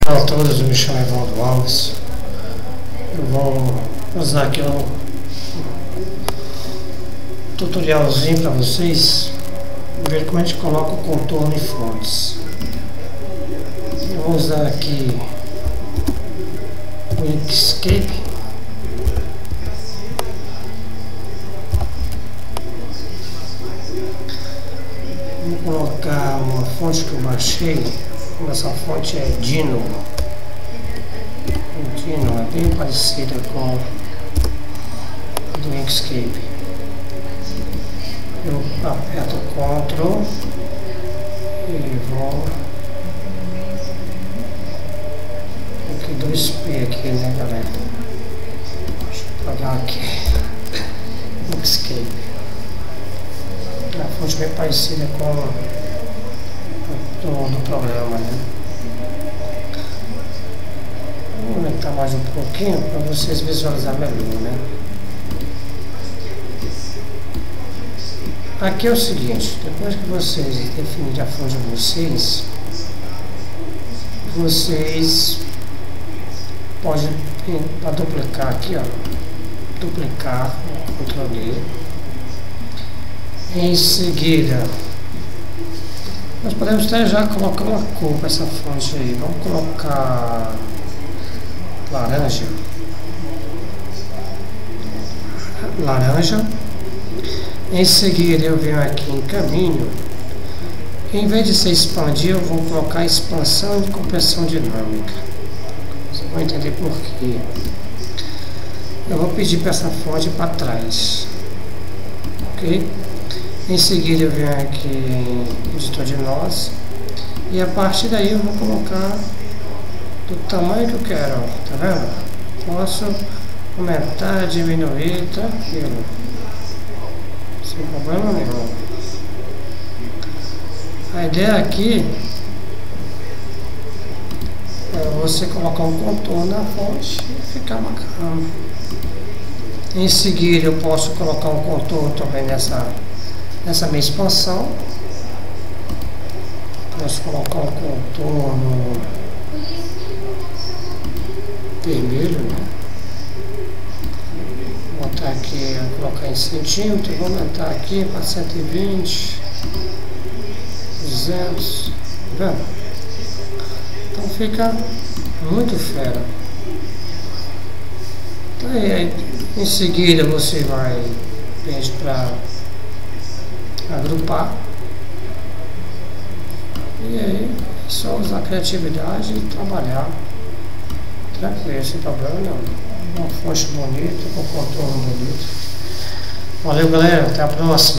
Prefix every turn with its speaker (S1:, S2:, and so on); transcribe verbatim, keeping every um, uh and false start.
S1: Olá a todos, eu me chamo Evaldo Alves. Eu vou usar aqui um tutorialzinho para vocês ver como a gente coloca o contorno em fontes. Eu vou usar aqui o Inkscape. Vou colocar uma fonte que eu baixei. Essa fonte é Dino. O Dino é bem parecida com a do Inkscape. Eu aperto Ctrl e vou aqui dois P aqui, né, galera? Deixa eu apagar aqui. Inkscape. A fonte bem parecida com Do, do programa, né? Vou aumentar mais um pouquinho para vocês visualizarem melhor, né? Aqui é o seguinte: depois que vocês definirem a fonte de vocês, vocês podem, para duplicar aqui, ó, duplicar, Ctrl D. Em seguida, nós podemos até já colocar uma cor para essa fonte aí. Vamos colocar laranja. Laranja. Em seguida eu venho aqui em caminho. Em vez de ser expandir, eu vou colocar expansão e compressão dinâmica. Vocês vão entender por quê. Eu vou pedir para essa fonte para trás. Ok? Em seguida eu venho aqui em editor de nós e a partir daí eu vou colocar do tamanho que eu quero, ó, tá vendo? Posso aumentar, diminuir, tranquilo, sem problema nenhum. A ideia aqui é você colocar um contorno na fonte e ficar bacana. Em seguida eu posso colocar um contorno também nessa Nessa minha expansão. Posso colocar um contorno vermelho, né? Vou botar aqui, vou colocar em centímetro, vou aumentar aqui para cento e vinte, duzentos, tá vendo? Então fica muito fera. Então, aí, em seguida você vai pede para agrupar, e aí é só usar a criatividade e trabalhar tranquilo, sem problema não. Uma fonte bonita, com contorno bonito. Valeu, galera, até a próxima.